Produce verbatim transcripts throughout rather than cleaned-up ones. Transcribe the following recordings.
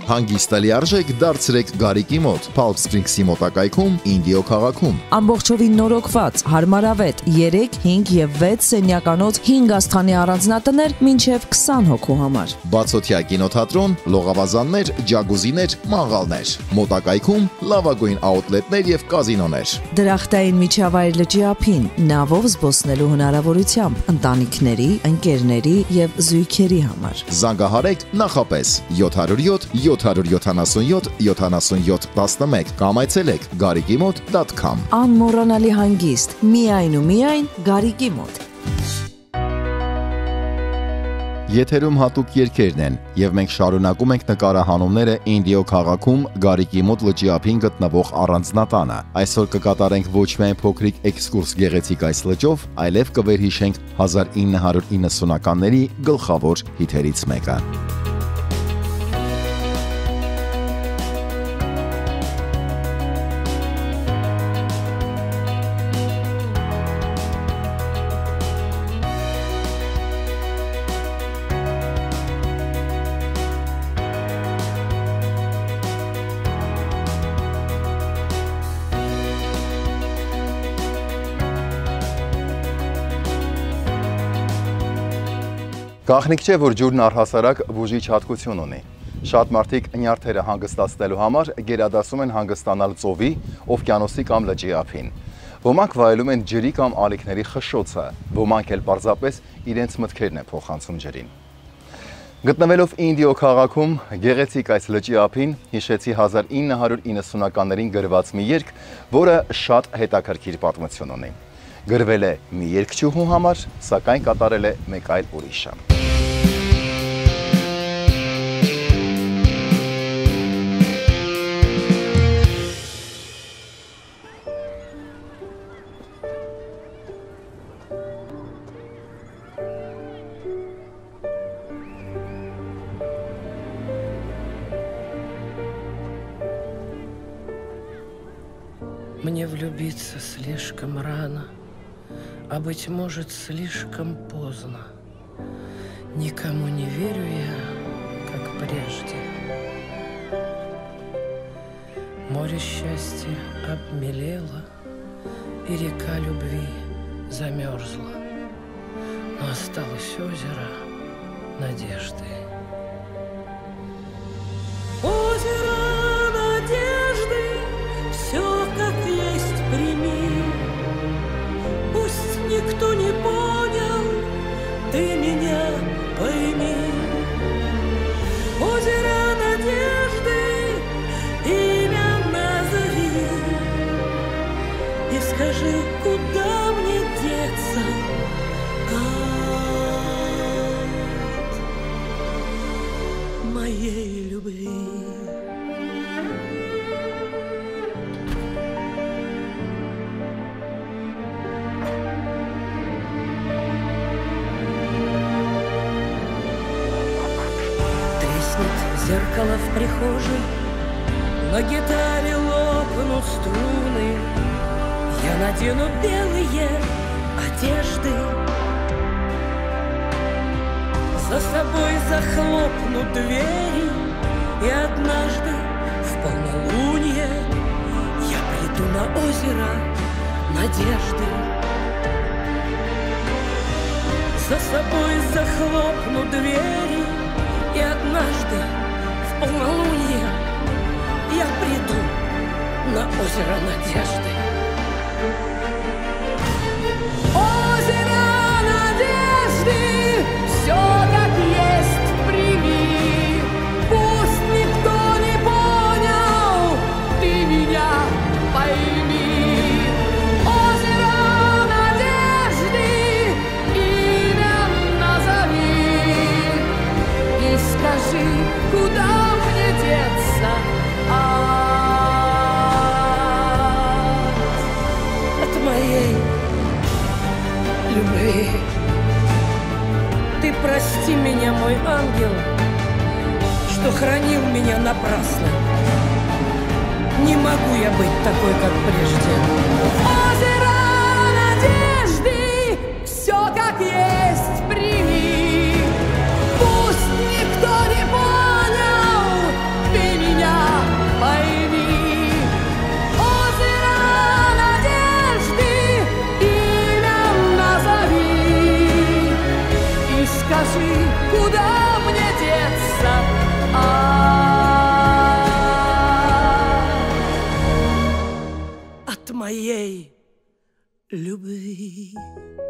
Հանգիստ լիարժեք դարձրեք Գարիկի մոտ, Palm Springs-ի մոտակայքում, Ինդիո քաղաքում։ Ամբողջովին նորոգված, հարմարավետ երեք, հինգ եւ վեց սենյականոց հինգ աստղանի առանձնատներ մինչեւ քսան հոգու համար։ Բացօթյա կինոթատրոն, լողավազաններ, ջագուզիներ, մաղալներ։ Մոտակայքում լավագույն աուտլետներ եւ կազինոներ։ Դրախտային միջավայր լճի ափին, նավով զբոսնելու հնարավորությամբ ընտանիքների, ընկերների եւ զույգերի համար։ Զանգահարեք նախապես յոթ հարյուր յոթ յոթ յոթանասունյոթ յոթանասունյոթ տասնմեկ կամ այցելեք garikimot dot com։ Անմոռանալի հանգիստ, միայն ու միայն Գարիկի մոտ։ Եթերում հատուկ երգերն են, եւ մենք շարունակում ենք նկարահանումները Ինդիո քաղաքում Գարիկի մոտ լճի ափին գտնվող առանձնատանը։ Այսօր կկատարենք ոչ միայն փոքրիկ էքսկուրս գեղեցիկ այս լճով, այլև կվերհիշենք հազար ինը հարյուր իննսունականների գլխավոր հիթերից մեկը։ Գաղտնիք չէ, որ ջուրն առհասարակ բուժիչ հատկություն ունի։ Շատ մարդիկ նյարդերը հանգստացնելու համար գերադասում են հանգստանալ ծովի, օվկիանոսի կամ լճի ափին։ Ոմանք վայելում են ջրի կամ ալիքների խշշոցը, ոմանք էլ պարզապես իրենց մտքերն են փոխանցում ջրին։ Գտնվելով Ինդիո քաղաքում, գեղեցիկ այս լճի ափին, հիշեցի հազար ինը հարյուր իննսունականներին գրված մի երգ, որը շատ հետաքրքիր պատմություն ունի։ Գրվել է մի երգչուհու համար, սակայն կատարել է մեկ այլ ուրիշը։ Мне влюбиться слишком рано, а быть может слишком поздно. Никому не верю я, как прежде. Море счастья обмелело, и река любви замерзла. Но осталось озеро надежды. Озеро надежды, все как есть прими. Пусть никто не понял, ты меня пойми. Озеро надежды, имя назови. И скажи, куда мне деться от моей любви. Зеркало в прихожей, на гитаре лопнут струны. Я надену белые одежды, за собой захлопну двери. И однажды в полнолуние я приду на озеро надежды. За собой захлопну двери. И однажды в полнолуние я приду на озеро надежды. Озеро надежды, все как есть прими. Пусть никто не понял, ты меня пойми. Озеро надежды, имя назови. И скажи, куда мне деться от, от моей любви. Ты прости меня, мой ангел, что хранил меня напрасно. Не могу я быть такой, как прежде. Озеро надежды, все как есть прими. Пусть никто не понял, ты любви.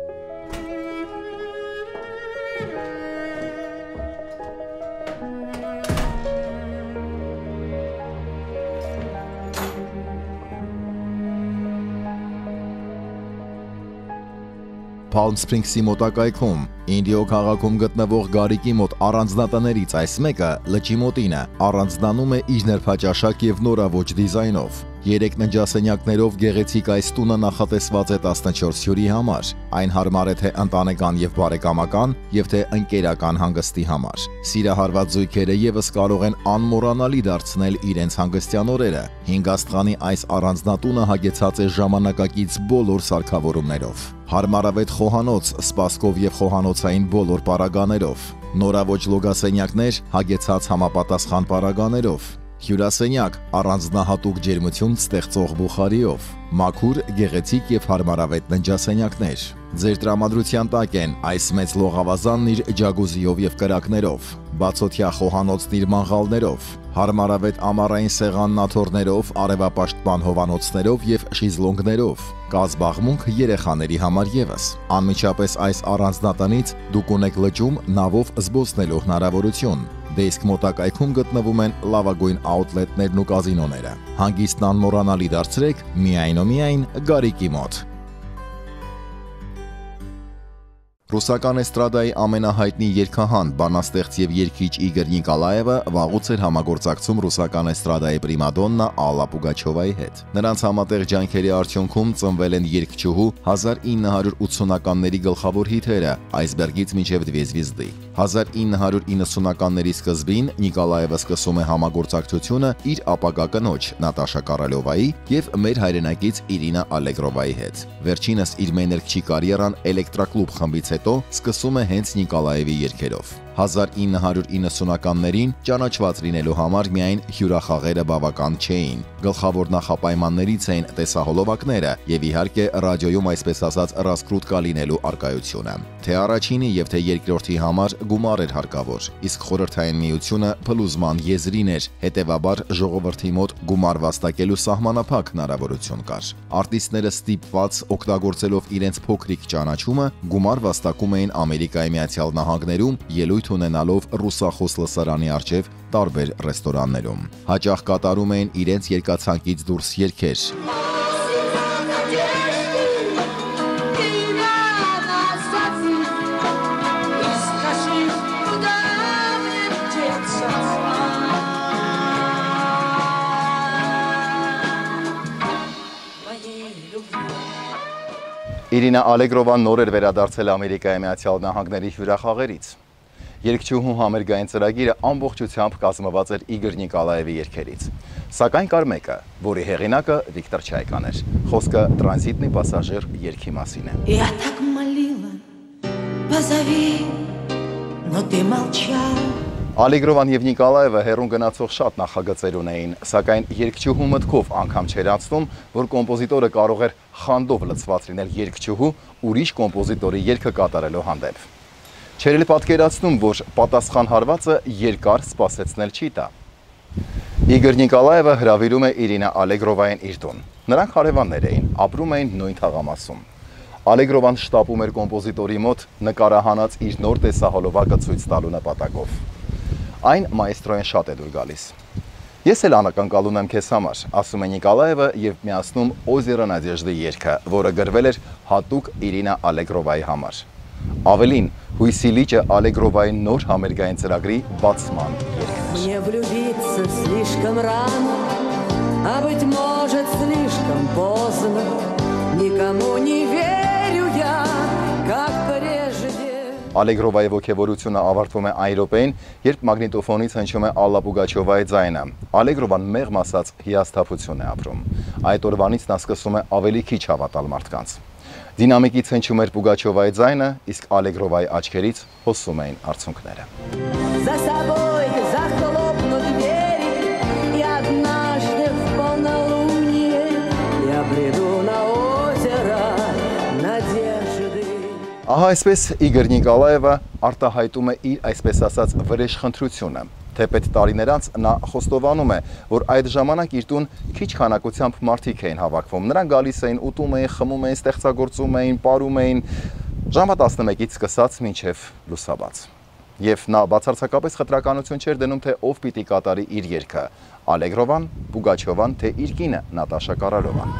Palm Springs-ի մոտակայքում, Ինդիո քաղաքում գտնվող գարիկի մոտ առանձնատներից այս մեկը լճի մոտին է, առանձնանում է իր նրբաճաշակ եւ նորաոճ դիզայնով։ Երեք ննջասենյակներով գեղեցիկ այս տունը նախատեսված է տասնչորս հյուրի համար։ Այն հարմար է թե ընտանեկան եւ բարեկամական, եւ թե ընկերական հանգստի համար։ Սիրահարված զույգերը եւս կարող են անմոռանալի դարձնել իրենց հանգստյան օրերը։ Հինգ աստղանի այս առանձնատունը հագեցած է ժամանակակից բոլոր սարքավորումներով։ Հարմարավետ խոհանոց, սպասկով եւ խոհանոցային բոլոր պարագաներով։ Նորաոճ լոգասենյակներ հագեցած համապատասխան պարագաներով։ Հյուրասենյակ առանձնահատուկ ջերմություն ստեղծող բուխարիով, մաքուր, գեղեցիկ եւ հարմարավետ ննջասենյակներ։ Ձեր տրամադրության տակ են այս մեծ լողավազանն իր ջագուզիով եւ կրակներով, բացօթյա խոհանոցն իր մանղալներով, հարմարավետ ամառային սեղաննաթոռներով, արևապաշտպան հովանոցներով եւ շիզլոնգներով։ Կա զբաղմունք երեխաների համար եւս։ Անմիջապես այս առանձնատնից դուք ունեք լճում նավով զբոսնելու հնարավորություն։ Դե իսկ մոտակայքում գտնվում են լավագույն աուտլետներն ու կազինոները։ Հանգիստն անմոռանալի դարձրեք միայն ու միայն գարիկի մոտ։ Ռուսական էստրադայի ամենահայտնի երգահան, բանաստեղծ եւ երգիչ Իգոր Նիկոլաևը վաղուց էր համագործակցում ռուսական էստրադայի պրիմադոննա Ալլա Պուգաչովայի հետ։ Նրանց համատեղ ջանքերի արդյունքում ծնվել են երգչուհու հազար ինը հարյուր ութսունականների գլխավոր հիթերը «Այսբերգից մինչև դվե զվիզդի»։ հազար ինը հարյուր իննսունականների սկզբին Նիկոլաևը սկսում է համագործակցությունը իր ապագա կնոջ Նատաշա Կարոլովայի եւ մեր հայրենակից Իրինա Ալեգրովայի հետ։ Վերջինս իր մեներգչի կարիերան Էլեկտրակլուբ խմբից հետո սկսում է հենց Նիկոլաևի երգերով։ հազար ինը հարյուր իննսունականներին ճանաչված լինելու համար միայն հյուրախաղերը բավական չէին։ Գլխավոր նախապայմաններից էին տեսահոլովակները եւ իհարկե ռադիոյում այսպես ասած ռասկրուտկա լինելու արկայությունը։ Թե առաջինի եւ թե երկրորդի համար գումար էր հարկավոր, իսկ Խորհրդային Միությունը փլուզման եզրին էր, հետեւաբար ժողովրդի մոտ գումար վաստակելու սահմանափակ հնարավորություն կար։ Արտիստները ստիպված օգտագործելով իրենց փոքրիկ ճանաչումը գումար վաստակում էին Ամերիկայի Միացյալ Նահանգներում ելույթ ունենալով ռուսախոս լսարանի առջև տարբեր ռեստորաններում։ Հաճախ կատարում էին իրենց երկացանկից դուրս երգեր։ Իրինա Ալեգրովան նոր էր վերադարձել Ամերիկայի Միացյալ Նահանգների հյուրախաղերից։ Երգչուհու համերգային ծրագիրը ամբողջությամբ կազմված էր Իգոր Նիկոլաևի երգերից։ Սակայն կար մեկը, որի հեղինակը Վիկտոր Չայկան էր։ Խոսքը «Տրանզիտնի պասաժիր» երգի մասին է։ Я так молила, позови, но ты молчал. Ալեգրովան եւ Նիկոլաևը հերուն գնացող շատ նախագծեր ունեին, սակայն երգչուհու մտքով անգամ չէր անցնում, որ կոմպոզիտորը կարող էր խանդով լցված լինել երգչուհու ուրիշ կոմպոզիտորի երգը կատարելու հանդեպ։ Չէր էլ պատկերացնում, որ պատասխան հարվածը երկար սպասեցնել չի տա։ Իգոր Նիկոլաևը հրավիրում է Իրինա Ալեգրովային իր տուն։ Նրանք հարևաններ էին, ապրում էին նույն թաղամասում։ Ալեգրովան շտապում էր կոմպոզիտորի մոտ նկարահանած իր նոր տեսահոլովակը ցույց տալու նպատակով։ Այն մայստրոյեն շատ է դուր գալիս։ Ես էլ անակնկալում եմ քեզ համար, ասում է Նիկոլաևը եւ միացնում Օզերա Նադեժդի երգը, որը գրվել էր հատուկ Իրինա Ալեգրովայի համար։ Ավելին, հույսի լիճը Ալեգրովայի նոր համերգային ծրագրի բացման երգն էր։ Мне влюбиться слишком рано, а быть может слишком поздно. Никому не верю я, как прежде. Ալեգրովայի ոգևորությունը ավարտվում է այն րոպեին, երբ մագնիտոֆոնից հնչում է Ալլա Պուգաչովայի ձայնը։ Ալեգրովան մեղմ ասած հիասթափություն է ապրում։ Այդ օրվանից նա սկսում է ավելի քիչ հավատալ մարդկանց։ Դինամիկից հնչում էր Պուգաչովայի ձայնը, իսկ Ալեգրովայի աչքերից հոսում էին արցունքները։ За собой захлопнут двери, и однажды в полнолуние я приду на озеро Надежды. Ահա այսպես Իգոր Նիկոլաևը արտահայտում է իր այսպես ասած վրեժխնդրությունը։ Թեպետ տարիներ անց նա խոստովանում է, որ այդ ժամանակ իր տուն քիչ քանակությամբ մարդիկ էին հավաքվում։ Նրանք գալիս էին, ուտում էին, խմում էին, ստեղծագործում էին, պարում էին, ժամը տասնմեկից սկսած մինչև լուսաբաց։ Եվ նա բացարձակապես խտրականություն չէր դնում, թե ով պիտի կատարի իր երգը՝ Ալեգրովան, Պուգաչովան, թե իր կինը Նատաշա Կարալովան։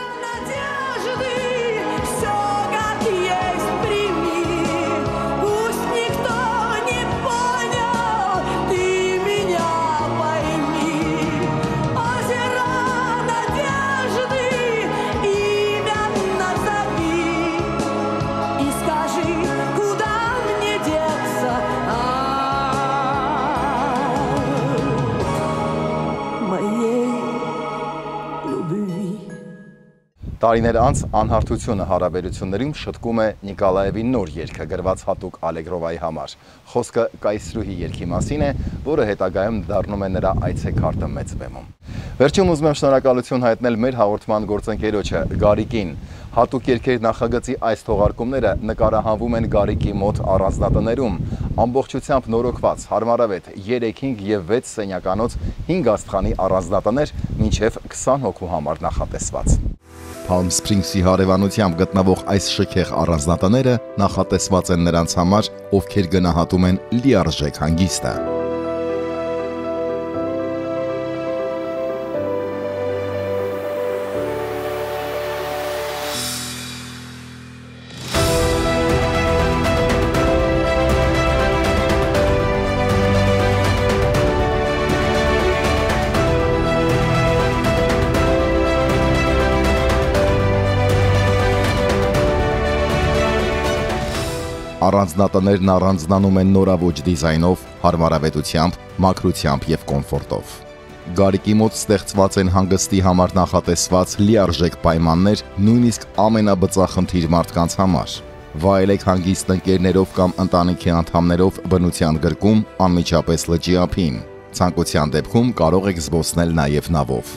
Տարիներ անց անհարթությունը հարաբերություններում շտկում է Նիկոլաևի նոր երգը գրված հատուկ Ալեգրովայի համար։ Խոսքը Կայսրուհի երգի մասին է, որը հետագայում դառնում է նրա այցեքարտը մեծ բեմում։ Վերջում ուզում եմ շնորհակալություն հայտնել մեր հաղորդման գործընկերոջը Գարիկին։ Հատուկ երգերի նախագծի այս թողարկումները նկարահանվում են Գարիկի մոտ առանձնատներում, ամբողջությամբ նորոգված, հարմարավետ երեք, հինգ և վեց սենյականոց հինգ աստղանի առանձնատներ, մինչև քսան հոգու համար նախատեսված։ Palm Springs-ի հարևանությամբ գտնվող այս շքեղ առանձնատները նախատեսված են նրանց համար, ովքեր գնահատում են լիարժեք հանգիստը։ Առանձնատներն առանձնանում են նորաոճ դիզայնով, հարմարավետությամբ, մաքրությամբ և կոմֆորտով։ Գարիկի մոտ ստեղծված են հանգստի համար նախատեսված լիարժեք պայմաններ, նույնիսկ ամենաբծախնդիր մարդկանց համար։ Վայելեք հանգիստն ընկերներով կամ ընտանիքի անդամներով բնության գրկում, անմիջապես լճի ափին։ Ցանկության դեպքում կարող եք զբոսնել նաև նավով։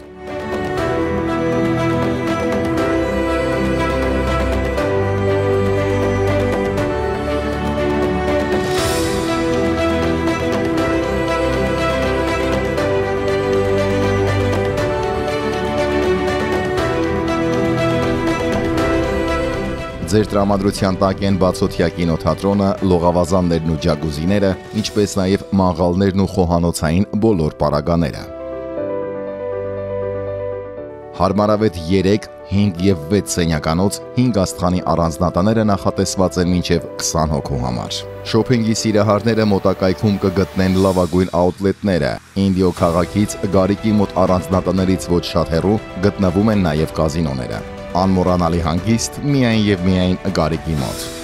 Ձեր տրամադրության տակ են բացօթյա կինոթատրոնը, լողավազաններն ու ջակուզիները, ինչպես նաև մաղալներն ու խոհանոցային բոլոր պարագաները։ Հարմարավետ երեք, հինգ և վեց սենյականոց հինգ աստղանի առանձնատները նախատեսված են մինչև քսան հոգու համար։ Շոփինգի սիրահարները մոտակայքում կգտնեն լավագույն աուտլետները։ Ինդիո քաղաքից Գարիկի մոտ առանձնատներից ոչ շատ հեռու գտնվում են նաև կազինոները։ Անմոռանալի հանգիստ միայն և միայն Գարիկի մոտ։